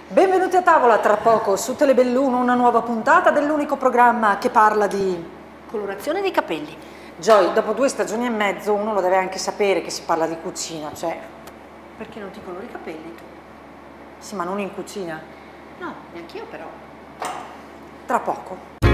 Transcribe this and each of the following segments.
Benvenuti a tavola, tra poco su Telebelluno una nuova puntata dell'unico programma che parla di colorazione dei capelli. Joy, dopo 2 stagioni e mezzo uno lo deve anche sapere che si parla di cucina, cioè... Perché non ti colori i capelli tu? Sì, ma non in cucina. No, neanch'io però. Tra poco.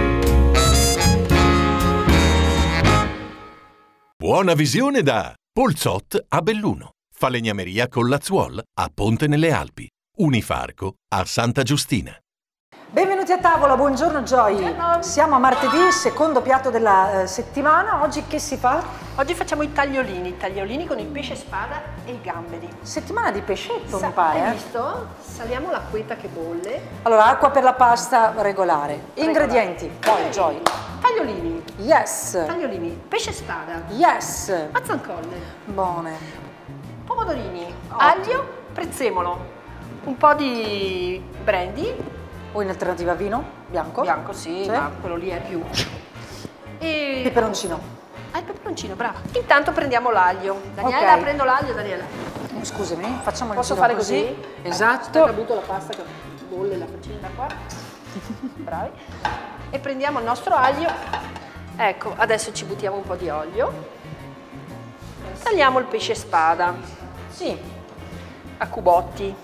Buona visione da Polzot a Belluno, falegnameria con Lazuol a Ponte nelle Alpi, Unifarco a Santa Giustina. Benvenuti a tavola, buongiorno Joy. Buongiorno. Siamo a martedì, secondo piatto della settimana. Oggi che si fa? Oggi facciamo i tagliolini con il pesce spada e i gamberi. Settimana di pescetto, mi pare. Hai visto? Saliamo l'acquetta che bolle. Allora, acqua per la pasta regolare. Ingredienti. Poi Joy. Tagliolini. Yes. Tagliolini. Pesce spada. Yes. Mazzancolle. Buone. Pomodorini. Ottimo. Aglio. Prezzemolo. Un po' di brandy. O in alternativa vino? Bianco? Bianco, sì, ma quello lì è più. E Peperoncino. Ah, il peperoncino, brava. Intanto prendiamo l'aglio. Daniela, Ok. prendo l'aglio, Daniela. Scusami, facciamo il Posso giro fare così? Esatto. Aspetta, butto la pasta che bolle la faccina qua. Bravi. E prendiamo il nostro aglio. Ecco, adesso ci buttiamo un po' di olio. Tagliamo il pesce spada. Sì. A cubotti.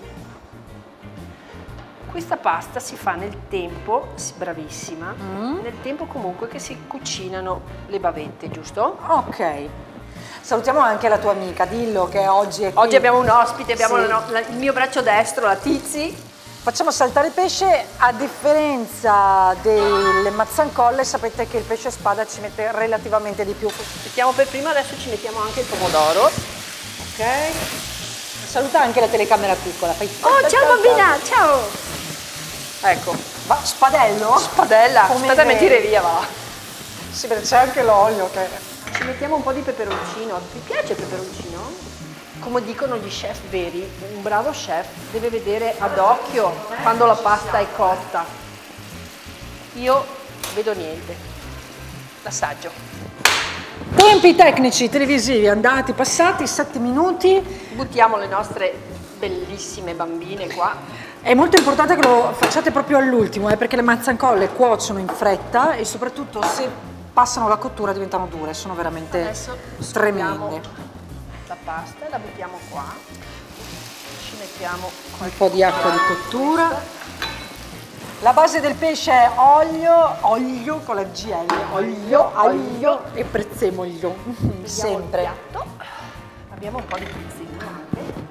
Questa pasta si fa nel tempo, bravissima, nel tempo comunque che si cucinano le bavette, giusto? Ok. Salutiamo anche la tua amica, dillo che oggi è qui. Oggi abbiamo un ospite, abbiamo Sì. il mio braccio destro, la Tizi. Facciamo saltare il pesce, a differenza delle mazzancolle, sapete che il pesce spada ci mette relativamente di più. Mettiamo per prima, adesso ci mettiamo anche il pomodoro. Ok. Saluta anche la telecamera piccola. Fai Oh, ciao bambina, ciao! Ecco, Ma spadello? spadella, Come aspetta a lei. mentire via, va. Sì, perché c'è anche l'olio che... Ci mettiamo un po' di peperoncino. Ti piace il peperoncino? Come dicono gli chef veri, un bravo chef deve vedere ad occhio quando la pasta è cotta. Io vedo niente. L'assaggio. Tempi tecnici televisivi andati, passati, 7 minuti. Buttiamo le nostre bellissime bambine qua. È molto importante che lo facciate proprio all'ultimo, perché le mazzancolle cuociono in fretta e soprattutto se passano la cottura diventano dure, sono veramente Adesso tremende. la pasta e la buttiamo qua. Ci mettiamo Un po' di acqua di cottura. La base del pesce è olio con la GL, olio e prezzemolo, sempre. Il piatto. Abbiamo un po' di prezzemolo anche.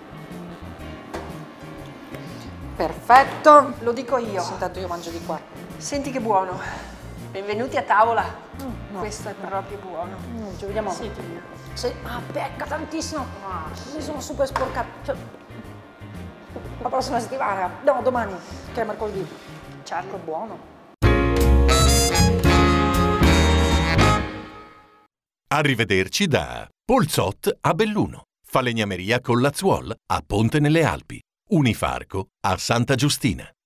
Perfetto. Lo dico io. Intanto io mangio di qua. Senti che buono. Benvenuti a tavola. no, Questo è proprio buono. Ci vediamo. Sì, Tina. Sì, becca tantissimo. Mi sono super sporcata. Cioè, la prossima settimana, no, domani, che è mercoledì. Certo. È buono. Arrivederci da Polzot a Belluno, falegnameria con Lazuol a Ponte nelle Alpi, Unifarco a Santa Giustina.